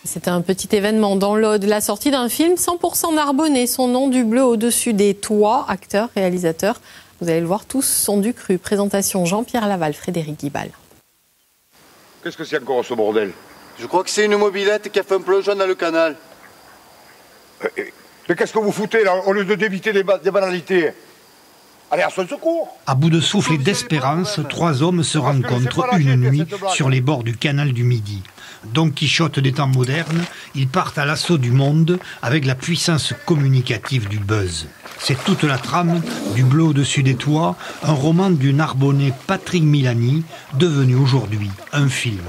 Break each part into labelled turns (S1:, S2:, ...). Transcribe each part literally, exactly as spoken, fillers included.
S1: C'était un petit événement dans l'Aude, la sortie d'un film cent pour cent narbonnais, son nom du bleu au-dessus des toits, acteurs, réalisateurs. Vous allez le voir, tous sont du cru. Présentation Jean-Pierre Laval, Frédéric Guibal.
S2: Qu'est-ce que c'est encore ce bordel?
S3: Je crois que c'est une mobilette qui a fait un plongeon dans le canal.
S2: Mais qu'est-ce que vous foutez là, au lieu de débiter des, des banalités? Allez, à son secours!
S4: À bout de souffle et d'espérance, trois hommes se rencontrent une nuit sur les bords du canal du Midi. Don Quichotte des temps modernes, ils partent à l'assaut du monde avec la puissance communicative du buzz. C'est toute la trame du Bleu au-dessus des toits, un roman du Narbonnais Patrick Milani, devenu aujourd'hui un film.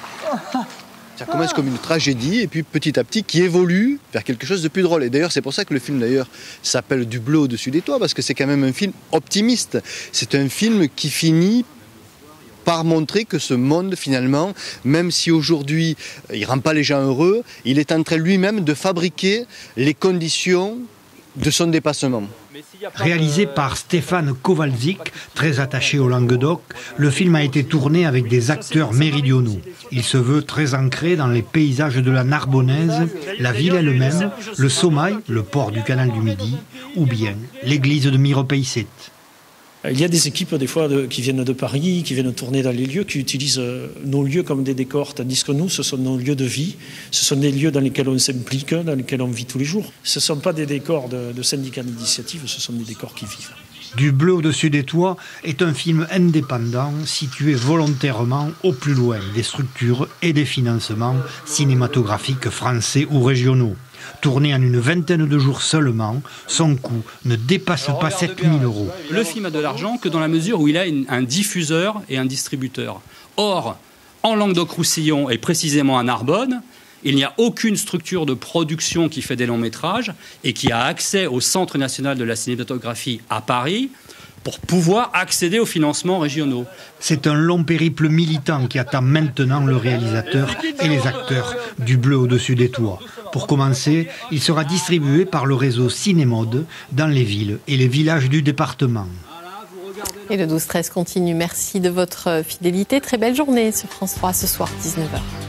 S3: Ça commence comme une tragédie et puis petit à petit qui évolue vers quelque chose de plus drôle. Et d'ailleurs c'est pour ça que le film d'ailleurs s'appelle Du bleu au-dessus des toits, parce que c'est quand même un film optimiste. C'est un film qui finit par montrer que ce monde finalement, même si aujourd'hui il ne rend pas les gens heureux, il est en train lui-même de fabriquer les conditions de son dépassement.
S4: Réalisé par Stéphane Kowalczyk, très attaché au Languedoc, le film a été tourné avec des acteurs méridionaux. Il se veut très ancré dans les paysages de la Narbonnaise, la ville elle-même, le Sommail, le port du canal du Midi, ou bien l'église de Mirepeilset.
S5: Il y a des équipes des fois de, qui viennent de Paris, qui viennent tourner dans les lieux, qui utilisent euh, nos lieux comme des décors, tandis que nous, ce sont nos lieux de vie, ce sont des lieux dans lesquels on s'implique, dans lesquels on vit tous les jours. Ce ne sont pas des décors de, de syndicats d'initiative, ce sont des décors qui vivent.
S4: Du bleu au-dessus des toits est un film indépendant situé volontairement au plus loin des structures et des financements cinématographiques français ou régionaux. Tourné en une vingtaine de jours seulement, son coût ne dépasse pas sept mille euros.
S6: Le film a de l'argent que dans la mesure où il a une, un diffuseur et un distributeur. Or, en Languedoc-Roussillon et précisément à Narbonne, il n'y a aucune structure de production qui fait des longs métrages et qui a accès au Centre national de la cinématographie à Paris pour pouvoir accéder aux financements régionaux.
S4: C'est un long périple militant qui attend maintenant le réalisateur et les acteurs du Bleu au-dessus des toits. Pour commencer, il sera distribué par le réseau Cinémode dans les villes et les villages du département.
S1: Et le douze treize continue. Merci de votre fidélité. Très belle journée sur France trois ce soir, dix-neuf heures.